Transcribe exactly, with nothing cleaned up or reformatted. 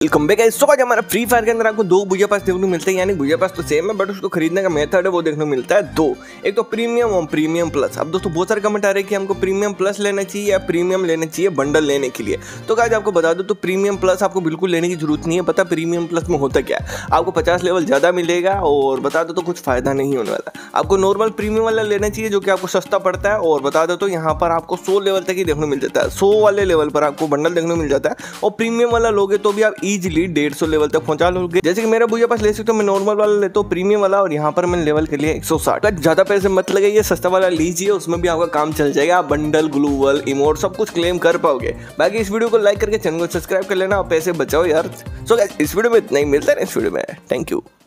Welcome back guys. सो आज हमारा free fire के अंदर आपको दो बुया पास देखने को मिलते हैं, यानी बुया पास तो सेम है बट उसको खरीदने का मेथड है वो देखने को मिलता है दो। एक तो प्रीमियम और प्रीमियम प्लस। अब दोस्तों बहुत सारे कमेंट आ रहे हैं कि हमको प्रीमियम प्लस लेना चाहिए या प्रीमियम लेना चाहिए बंडल लेने के लिए। तो गाइस आपको बता दो तो प्रीमियम प्लस आपको बिल्कुल लेने की जरूरत नहीं है। पता प्रीमियम प्लस में होता क्या है, आपको पचास लेवल ज़्यादा मिलेगा और बता दो तो कुछ फायदा नहीं होने वाला। आपको नॉर्मल प्रीमियम वाला लेना चाहिए जो कि आपको सस्ता पड़ता है, और बता दो तो यहाँ पर आपको सौ लेवल तक ही देखने को मिल जाता है। सौ वाले लेवल पर आपको बंडल देखने को मिल जाता है, और प्रीमियम वाला लोगे तो भी आप इजीली डेढ़ सौ लेवल तक पहुंचा लोगे। जैसे कि मेरा भैया पास ले सकते हो, मैं नॉर्मल वाला लेता हूँ प्रीमियम वाला, और यहाँ पर मैंने लेवल के लिए एक सौ साठ। ज्यादा पैसे मत लगाइए, सस्ता वाला लीजिए, उसमें भी आपका काम चल जाएगा। आप बंडल, ग्लूवल, इमोट सब कुछ क्लेम कर पाओगे। बाकी इस वीडियो को लाइक करके चैनल को सब्सक्राइब कर लेना और पैसे बचाओ यार। सो गाइस इस वीडियो में इतना ही, मिलता है इस वीडियो में। Thank you.